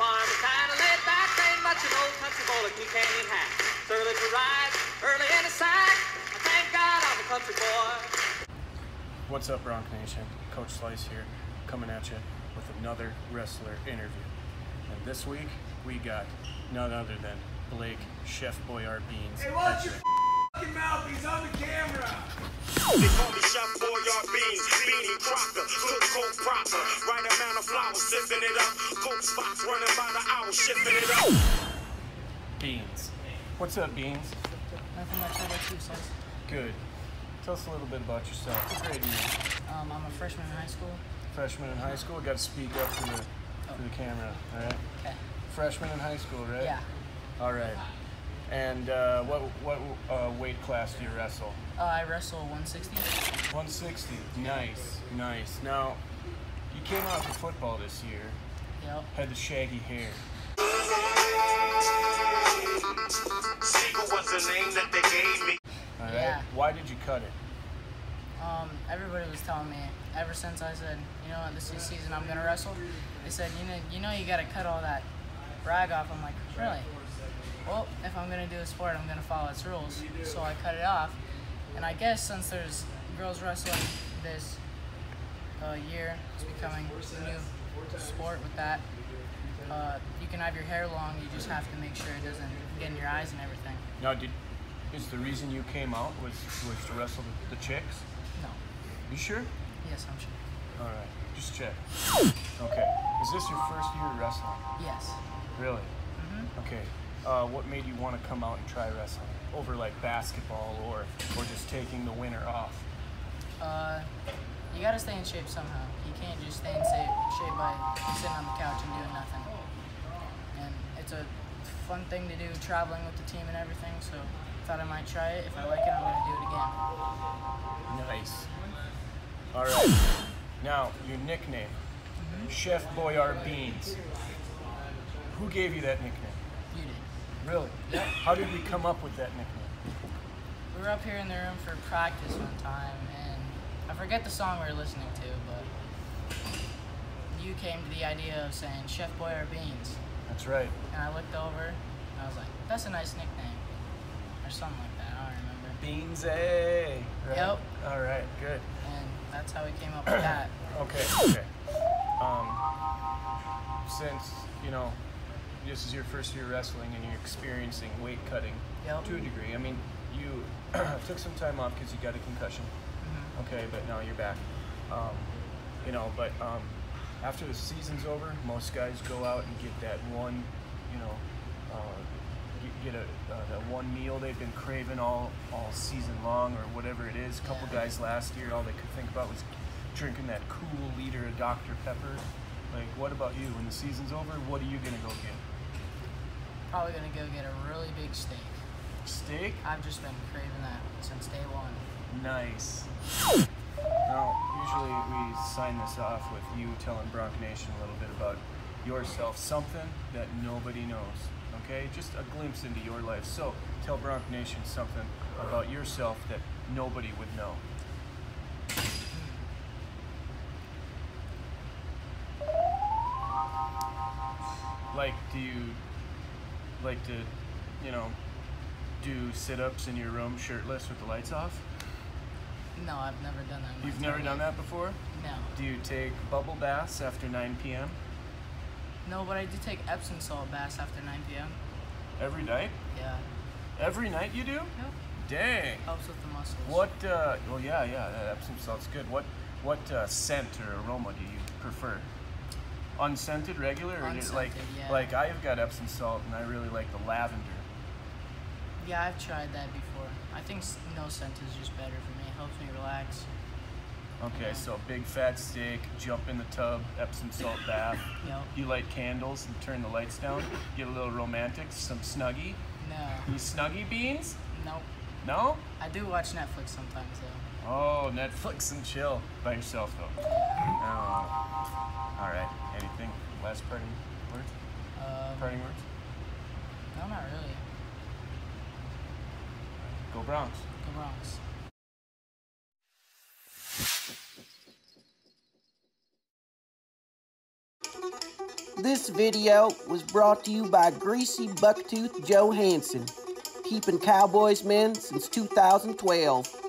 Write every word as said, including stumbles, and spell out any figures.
farm, kind of laid back, ain't much an old country boy like me can't even hack. It's early to rise, early in the sack. I thank God I'm a country boy. What's up, Bronc Nation? Coach Slice here, coming at you with another wrestler interview. And this week, we got none other than Blake Chef Boyard Beans. Hey, watch your f***ing mouth, he's on the camera! They call me Chef Boyard Beans, Beanie Crocker, cook coke proper, right amount of flour, sipping it up, coke spots running by the hour, shipping it up. Beans. What's up, Beans? Nothing much. How about you, Slice? Good. Tell us a little bit about yourself. What grade are you in? Um, I'm a freshman in high school. Freshman in high school? Got to speak up to the, Oh. to the camera, all right? Okay. Freshman in high school, right? Yeah. All right. And uh, what what uh, weight class do you wrestle? Uh, I wrestle one sixty. one sixty. Nice, nice. Now, you came out for football this year. Yep. Had the shaggy hair. Seagull was the name that they gave me. All right. Yeah. Why did you cut it? Um, everybody was telling me ever since I said, you know what, this is season I'm gonna wrestle. They said, you know, you know, you gotta cut all that rag off. I'm like, really? Well, if I'm gonna do a sport, I'm gonna follow its rules. So I cut it off. And I guess since there's girls wrestling this uh, year, it's becoming a new sport with that. Uh, you can have your hair long, you just have to make sure it doesn't get in your eyes and everything. Now, did is the reason you came out was was to wrestle the, the chicks? No. You sure? Yes, I'm sure. All right. Just check. Okay. Is this your first year wrestling? Yes. Really? Mm-hmm. Okay. Uh, what made you want to come out and try wrestling over like basketball or or just taking the winter off? Uh, you gotta stay in shape somehow. You can't just stay in sa- shape by sitting on the couch and doing nothing. And it's a fun thing to do, traveling with the team and everything, so thought I might try it. If I like it, I'm gonna do it again. Nice. All right. Now, your nickname, Mm-hmm. Chef Boyard Beans. Who gave you that nickname? You did. Really? Yep. How did we come up with that nickname? We were up here in the room for practice one time, and I forget the song we were listening to, but you came to the idea of saying Chef Boyard Beans. That's right. And I looked over, and I was like, that's a nice nickname. Or something like that, I don't remember. Beans, eh? Right? Yep. All right, good. And that's how we came up with that. Okay, okay. Um, since, you know, this is your first year wrestling and you're experiencing weight cutting Yep. to a degree, I mean, you took some time off because you got a concussion. Mhm. Okay, but now you're back. Um, you know, but um, after the season's over, most guys go out and get that one, you know, uh, get, get a uh, that one meal they've been craving all all season long or whatever it is. A couple Yeah. guys last year, all they could think about was drinking that cool liter of Doctor Pepper. Like, what about you? When the season's over, what are you gonna go get? Probably gonna go get a really big steak. Steak? I've just been craving that since day one. Nice. Now, usually we sign this off with you telling Bronc Nation a little bit about yourself, something that nobody knows, okay? Just a glimpse into your life. So, tell Bronc Nation something about yourself that nobody would know. Like, do you like to, you know, do sit-ups in your room shirtless with the lights off? No, I've never done that. in my You've never entire done life. that before? No. Do you take bubble baths after nine p m? No, but I do take Epsom salt baths after nine p m Every night? Yeah. Every night you do? Yep. Dang. Helps with the muscles. What, uh, well, yeah, yeah, that Epsom salt's good. What what uh, scent or aroma do you prefer? Unscented, regular? Or Unscented, like, yeah. like, I've got Epsom salt and I really like the lavender. Yeah, I've tried that before. I think s- no scent is just better for me. It helps me relax. Okay, Yeah. so big fat steak, jump in the tub, Epsom salt bath. Yep. You light candles and turn the lights down. Get a little romantic, some Snuggie. No. You Snuggie beans? Nope. No? I do watch Netflix sometimes though. Oh, Netflix and chill. By yourself, though. Oh. All right. Anything? Last parting words? Um, Parting words? no, not really. Go Bronx. Go Bronx. This video was brought to you by Greasy Bucktooth Joe Hansen, keeping Cowboys men since two thousand twelve.